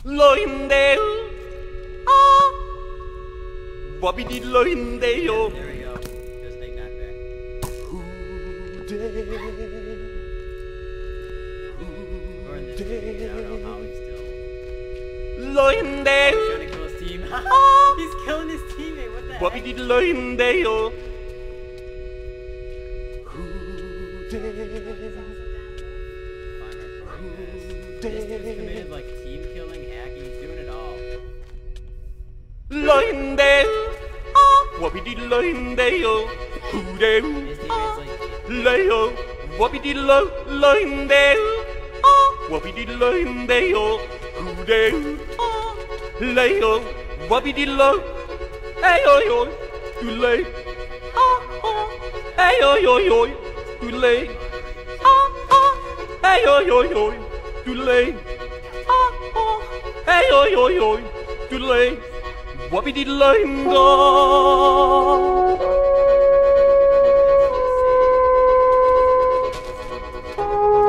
Loindeo. Ah. Bobby did Loindeo. There we go. Just take knockback. Or in this case, I don't know how he's still. Loindeo. He's trying to kill his team. He's killing his teammate. What the Bobby heck? did Loindeo. This dude's committed like team killing, hacking, he's doing it all. Loindeo. Ah. Bobby did Loindeo. His teammates like Leo. Bobby did Loindeo. Ah. Bobby did Loindeo. Leo. Bobby did Lo. Hey oi oi. Too late. Ah ah. Hey oi oi oi. Too late. Ah ah. Hey oi oi oi. Too late. Ah ah. Hey oi oi oi. Too late. Bobby did Loindeo.